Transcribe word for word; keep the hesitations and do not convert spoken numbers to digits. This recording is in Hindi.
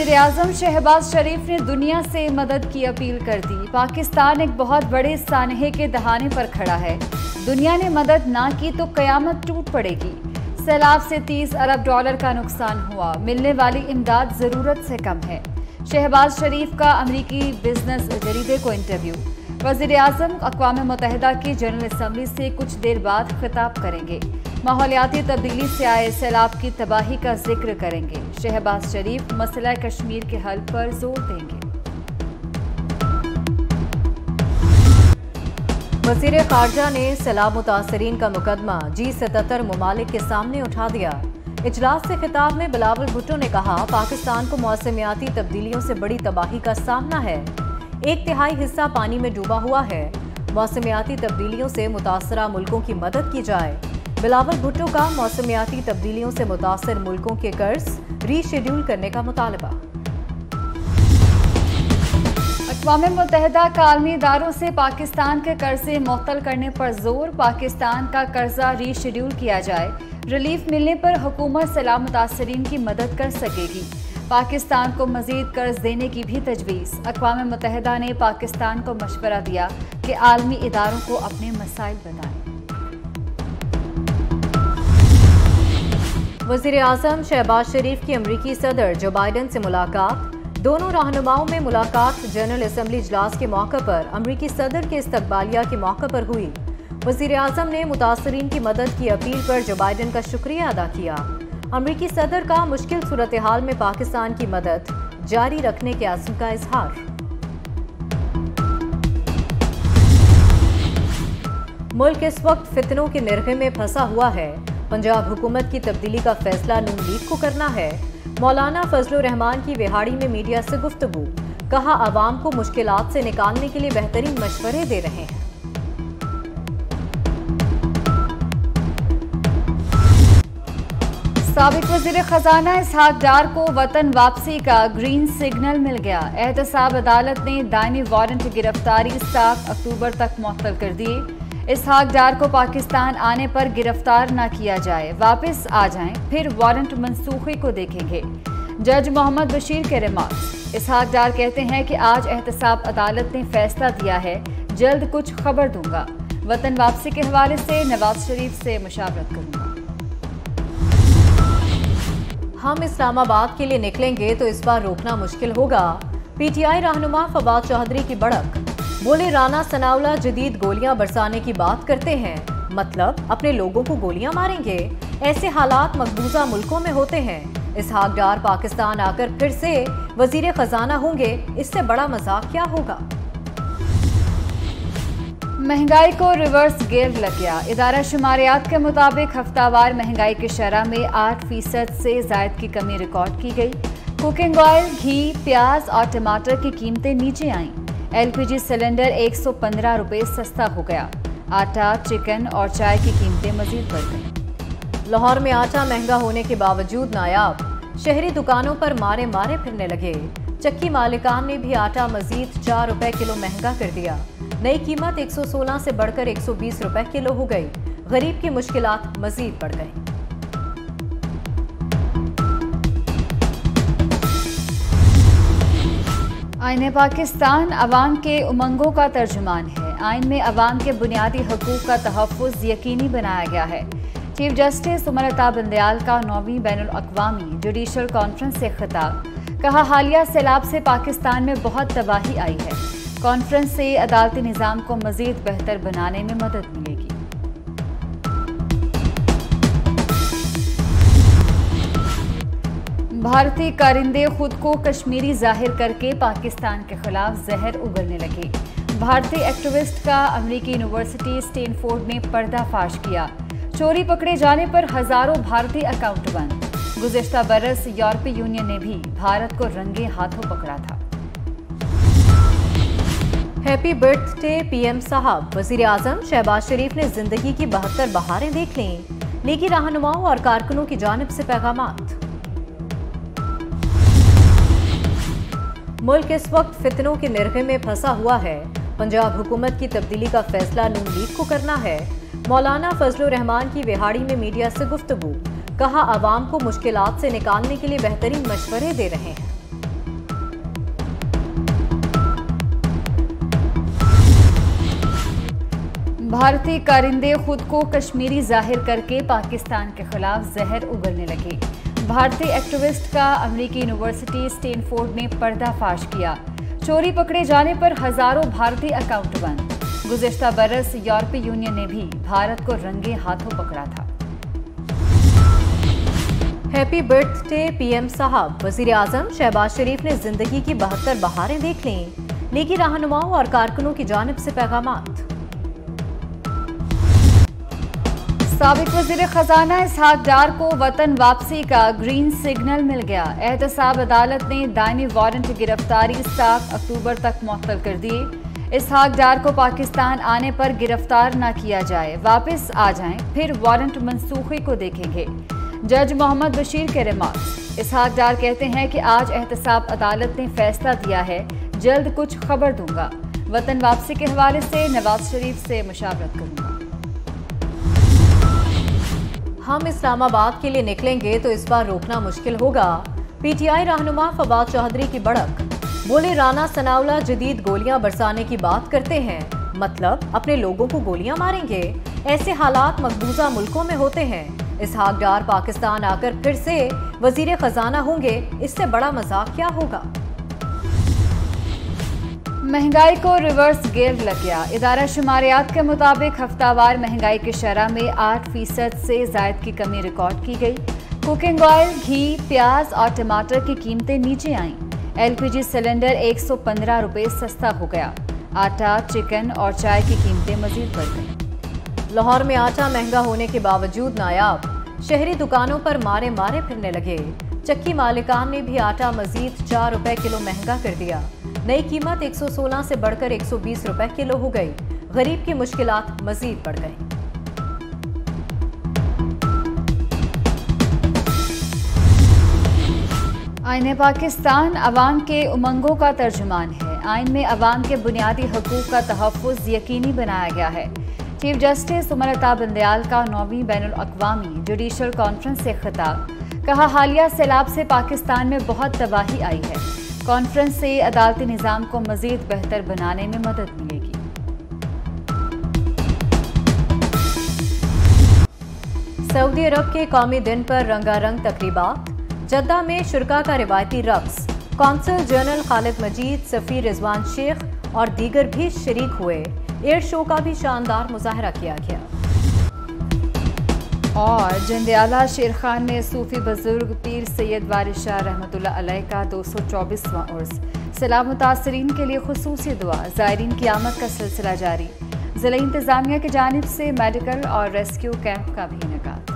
वज़ीर-ए-आज़म शहबाज शरीफ ने दुनिया से मदद की अपील कर दी। पाकिस्तान एक बहुत बड़े सानहे के दहाने पर खड़ा है। दुनिया ने मदद ना की तो कयामत टूट पड़ेगी। सैलाब से तीस अरब डॉलर का नुकसान हुआ। मिलने वाली इमदाद जरूरत से कम है। शहबाज शरीफ का अमरीकी बिजनेस जरीदे को इंटरव्यू। वज़ीर-ए-आज़म अक़वाम मुत्तहिदा की जनरल असम्बली से कुछ देर बाद खिताब करेंगे। माहौलियाती तब्दीली से आए सैलाब की तबाही का जिक्र करेंगे। शहबाज शरीफ मसला कश्मीर के हल पर जोर देंगे। वज़ीर ख़ारजा ने सैलाब मुतासरीन का मुकदमा जी सतहत्तर ममालिक के सामने उठा दिया। इजलास से खिताब में बिलावल भुट्टो ने कहा, पाकिस्तान को मौसमियाती तब्दीलियों से बड़ी तबाही का सामना है। एक तिहाई हिस्सा पानी में डूबा हुआ है। मौसमियाती तब्दीलियों से मुतासरा मुल्कों की मदद की जाए। बिलावल भुट्टो का मौसमियाती तब्दीलियों से मुतासर मुल्कों के कर्ज रीशेड्यूल करने का मुतालबा। अक़वाम मुत्तहिदा का आलमी इदारों से पाकिस्तान के कर्जे मुअत्तल करने पर जोर। पाकिस्तान का कर्जा रीशेड्यूल किया जाए। रिलीफ मिलने पर हुकूमत सैलाब मुतासरीन की मदद कर सकेगी। पाकिस्तान को मजीद कर्ज देने की भी तजवीज़। अक़वाम मुत्तहिदा ने पाकिस्तान को मशवरा दिया कि आलमी इदारों को अपने मसाइल बताएं। वज़ीर-ए-आज़म शहबाज शरीफ की अमरीकी सदर जो बाइडन से मुलाकात। दोनों रहनुमाओं में मुलाकात जनरल असम्बली इजलास के मौके पर अमरीकी सदर के इस्तकबालिया के मौके पर हुई। वज़ीर-ए-आज़म ने मुतासरीन की मदद की अपील पर जो बाइडन का शुक्रिया अदा किया। अमरीकी सदर का मुश्किल सूरत हाल में पाकिस्तान की मदद जारी रखने के आज़म का इजहार। मुल्क इस वक्त फितनों के निर्गे में फंसा हुआ है। पंजाब हुकूमत की तब्दीली का फैसला नून लीग को करना है। मौलाना फजलुर रहमान की विहाड़ी में मीडिया से गुफ्तगू। कहा, आवाम को मुश्किलात से निकालने के लिए बेहतरीन मशवरे दे रहे हैं। साबिक वज़ीर खजाना इसहाक डार को वतन वापसी का ग्रीन सिग्नल मिल गया। एहतसाब अदालत ने दायमी वारंट गिरफ्तारी सात अक्टूबर तक मुअत्तल कर दिए। इसहाक डार को पाकिस्तान आने पर गिरफ्तार न किया जाए, वापस आ जाएं, फिर वारंट मनसूखी को देखेंगे। जज मोहम्मद बशीर के रिमार्क्स। इसहाक डार कहते हैं कि आज एहतसाब अदालत ने फैसला दिया है, जल्द कुछ खबर दूंगा। वतन वापसी के हवाले से नवाज शरीफ से मुशावरत करूंगा। हम इस्लामाबाद के लिए निकलेंगे तो इस बार रोकना मुश्किल होगा। पीटीआई रहनुमा फवाद चौधरी की भड़क। बोले, राना सनाउल्लाह जदीद गोलियां बरसाने की बात करते हैं, मतलब अपने लोगों को गोलियां मारेंगे। ऐसे हालात मकबूजा मुल्कों में होते हैं। इसहाक डार पाकिस्तान आकर फिर से वजीर खजाना होंगे, इससे बड़ा मजाक क्या होगा। महंगाई को रिवर्स गियर लग गया। इदारा शुमारियात के मुताबिक हफ्तावार महंगाई के शरह में आठ फीसद से जायद की कमी रिकॉर्ड की गई। कुकिंग ऑयल, घी, प्याज और टमाटर की कीमतें नीचे आईं। एलपीजी सिलेंडर एक सौ पंद्रह रुपये सस्ता हो गया। आटा, चिकन और चाय की कीमतें मजीद बढ़ गईं। लाहौर में आटा महंगा होने के बावजूद नायाब। शहरी दुकानों पर मारे मारे फिरने लगे। चक्की मालिकान ने भी आटा मजीद चार रुपए किलो महंगा कर दिया। नई कीमत एक सौ सोलह से बढ़कर एक सौ बीस रुपए किलो हो गई। गरीब की मुश्किलात मजीद बढ़ गई। आईन पाकिस्तान अवाम के उमंगों का तर्जुमान है। आइन में अवाम के बुनियादी हकूक़ का तहफ़्फ़ुज़ यकीनी बनाया गया है। चीफ जस्टिस उमर अता बंदयाल का नौवीं बैनुल अक़वामी जुडिशल कॉन्फ्रेंस से खिताब। कहा, हालिया सैलाब से पाकिस्तान में बहुत तबाही आई है। कॉन्फ्रेंस से अदालती निज़ाम को मज़ीद बेहतर बनाने में मदद मिलेगी। भारतीय कारिंदे खुद को कश्मीरी जाहिर करके पाकिस्तान के खिलाफ जहर उगलने लगे। भारतीय एक्टिविस्ट का अमेरिकी यूनिवर्सिटी स्टैनफोर्ड ने पर्दाफाश किया। चोरी पकड़े जाने पर हजारों भारतीय अकाउंट बंद। गुज़िश्ता बरस यूरोपीय यूनियन ने भी भारत को रंगे हाथों पकड़ा था। हैप्पी बर्थडे पीएम साहब। वज़ीर-ए-आज़म शहबाज शरीफ ने जिंदगी की बहत्तर बहारें देख लीं। लीगी रहनुमाओं और कारकुनों की जानिब से पैगामात। मुल्क इस वक्त फितनों के निर्गे में फंसा हुआ है। पंजाब हुकूमत की तब्दीली का फैसला नून लीग को करना है। मौलाना फजलुर रहमान की विहाड़ी में मीडिया से गुफ्तगू। कहा, आवाम को मुश्किलात से निकालने के लिए बेहतरीन मशवरे दे रहे हैं। भारतीय कारिंदे खुद को कश्मीरी जाहिर करके पाकिस्तान के खिलाफ जहर उगलने लगे। भारतीय एक्टिविस्ट का अमेरिकी यूनिवर्सिटी स्टैनफोर्ड ने पर्दाफाश किया। चोरी पकड़े जाने पर हजारों भारतीय अकाउंट बंद। गुज़िश्ता बरस यूरोपीय यूनियन ने भी भारत को रंगे हाथों पकड़ा था। हैप्पी बर्थडे पीएम साहब। वजीर आजम शहबाज शरीफ ने जिंदगी की बहत्तर बहारें देख लीं। लीगी रहनुमाओं और कारकुनों की जानिब से पैगामात। साबिक वजीर खजाना इसहाक डार को वतन वापसी का ग्रीन सिग्नल मिल गया। एहतसाब अदालत ने दायमी वारंट की गिरफ्तारी सात अक्टूबर तक मुअत्तल कर दी। इसहाक डार को पाकिस्तान आने पर गिरफ्तार न किया जाए, वापस आ जाएं, फिर वारंट मनसूखी को देखेंगे। जज मोहम्मद बशीर के रिमार्क्स। इसहाक डार कहते हैं कि आज एहतसाब अदालत ने फैसला दिया है, जल्द कुछ खबर दूंगा। वतन वापसी के हवाले से नवाज शरीफ से मुशावरत करूंगा। हम इस्लामाबाद के लिए निकलेंगे तो इस बार रोकना मुश्किल होगा। पीटीआई रहनुमा फवाद चौधरी की भड़क। बोले राना सनाउल्लाह जदीद गोलियां बरसाने की बात करते हैं, मतलब अपने लोगों को गोलियां मारेंगे। ऐसे हालात मकबूजा मुल्कों में होते हैं। इसहाक डार पाकिस्तान आकर फिर से वजीर खजाना होंगे, इससे बड़ा मजाक क्या होगा। महंगाई को रिवर्स गियर लग गया। इदारा शुमारियात के मुताबिक हफ्तावार महंगाई की शरह में आठ फीसद से जायद की कमी रिकॉर्ड की गई। कुकिंग ऑयल, घी, प्याज और टमाटर की कीमतें नीचे आईं। एलपीजी सिलेंडर एक सौ पंद्रह रुपये सस्ता हो गया। आटा, चिकन और चाय की कीमतें मजीद बढ़ गईं। लाहौर में आटा महंगा होने के बावजूद नायाब। शहरी दुकानों पर मारे मारे फिरने लगे। चक्की मालिकान ने भी आटा मजीद चार रुपए किलो महंगा कर दिया। नई कीमत एक सौ सोलह से बढ़कर एक सौ बीस रुपए किलो हो गई। गरीब की मुश्किलात मजीद बढ़ गई। आईन पाकिस्तान अवाम के उमंगों का तर्जुमान है। आइन में अवाम के बुनियादी हकूक का तहफ़्फ़ुज़ यकीनी बनाया गया है। चीफ जस्टिस उमर अता बंदयाल का नौवीं बैनुल अक़वामी जुडिशल कॉन्फ्रेंस से खिताब। कहा, हालिया सैलाब से पाकिस्तान में बहुत तबाही आई है। कॉन्फ्रेंस से अदालती निज़ाम को मज़ीद बेहतर बनाने में मदद मिलेगी। सऊदी अरब के कौमी दिन पर रंगारंग तकरीबात। जद्दा में शुरका का रिवायती रक्स। कौंसल जनरल खालिद मजीद, सफ़ीर रिजवान शेख और दीगर भी शरीक हुए। एयर शो का भी शानदार मुजाहरा किया गया। और जंदियाला शेर खान में सूफी बुजुर्ग पीर सैयद वारिस शाह रहमतुल्लाह अलैह का दो सौ चौबीसवां उर्स। सैलाब मुतासरीन के लिए खुसूसी दुआ। ज़ायरीन की आमद का सिलसिला जारी। ज़िला इंतज़ामिया की जानिब से मेडिकल और रेस्क्यू कैंप का भी इनेकाद।